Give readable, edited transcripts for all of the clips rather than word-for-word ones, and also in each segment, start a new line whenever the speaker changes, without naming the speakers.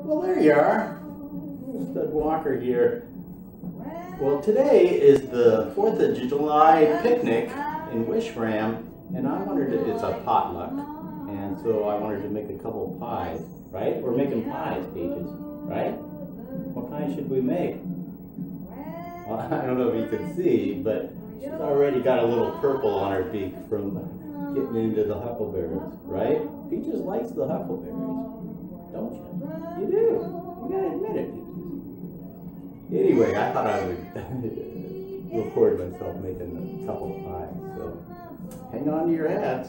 Well, there you are. Stud Walker here. Well, today is the 4th of July picnic in Wishram, and I wondered if it's a potluck, and so I wanted to make a couple pies, right? We're making pies, Peaches, right? What kind should we make? Well, I don't know if you can see, but she's already got a little purple on her beak from getting into the huckleberries, right? Peaches likes the huckleberries, don't you? You do. You gotta admit it, Peaches. Anyway, I thought I would record myself making a couple of pies, so hang on to your hats.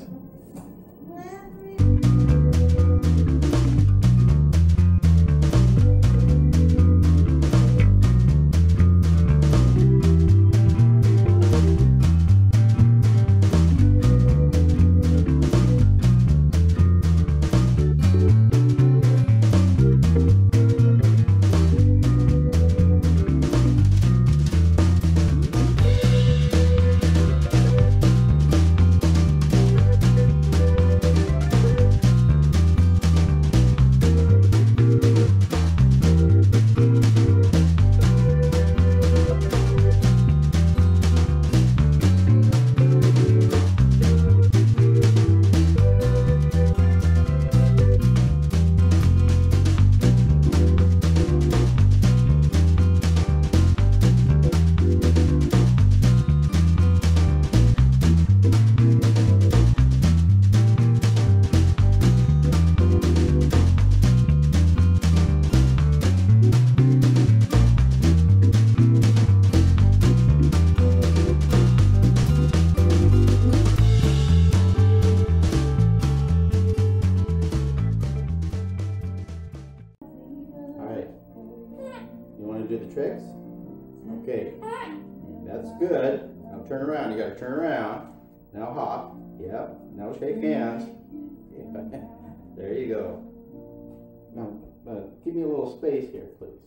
Do the tricks? Okay, that's good. Now turn around, you gotta turn around. Now hop, yep, now shake hands. Yeah. There you go. Now, give me a little space here, please.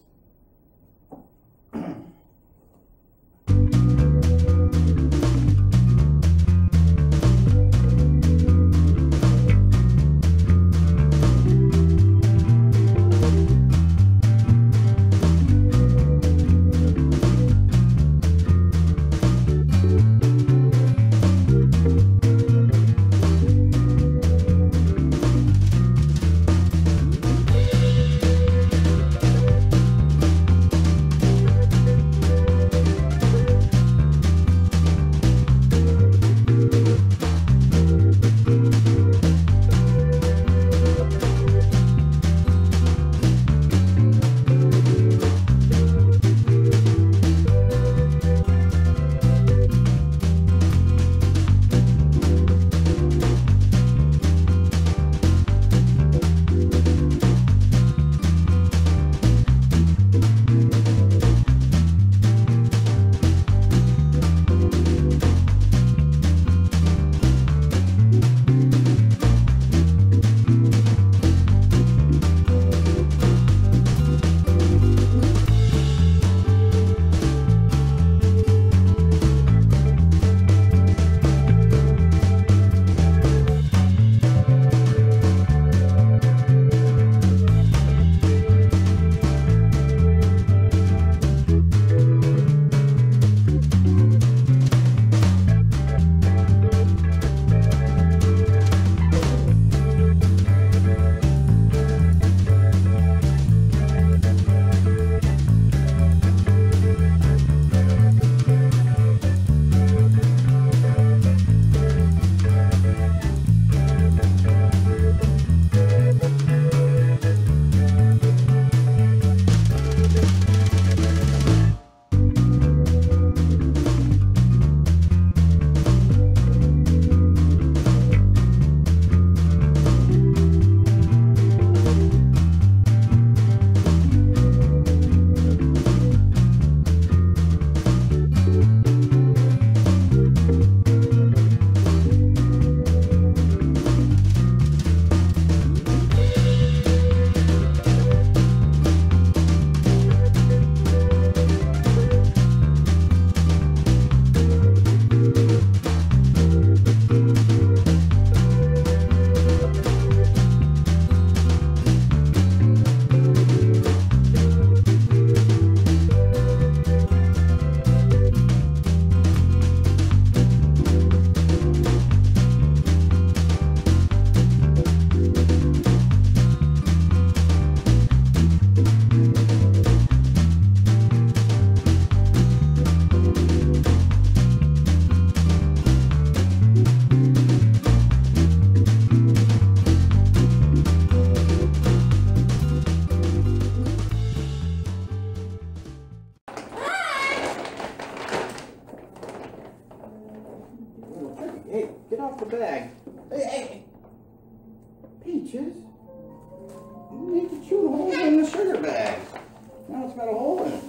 off the bag. Hey, hey. Peaches. You need to chew the hole in the sugar bag. Now it's got a hole in it.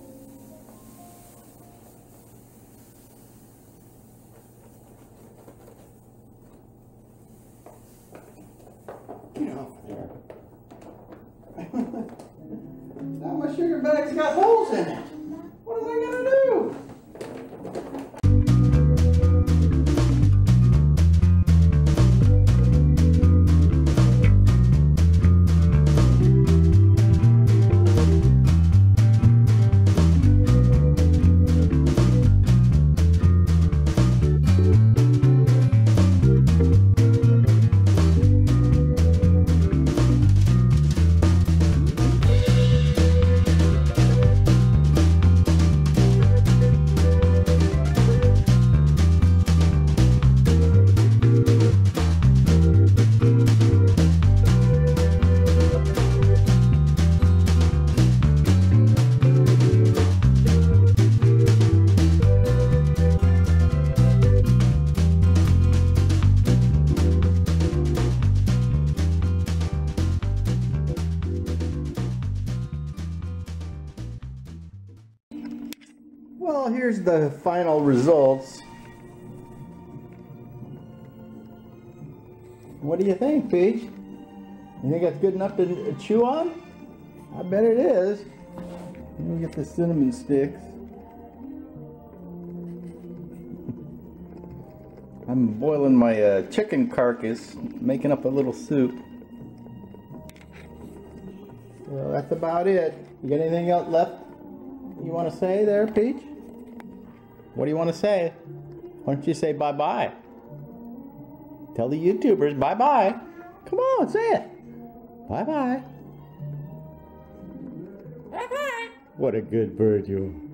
Get off there. Now my sugar bag's got holes in it. What am I gonna do? Well, here's the final results. What do you think, Peach? You think that's good enough to chew on? I bet it is. Let me get the cinnamon sticks. I'm boiling my chicken carcass, making up a little soup. Well, that's about it. You got anything else left you want to say there, Peach? What do you want to say? Why don't you say bye-bye? Tell the YouTubers bye-bye. Come on, say it. Bye-bye. Bye-bye. What a good bird you are.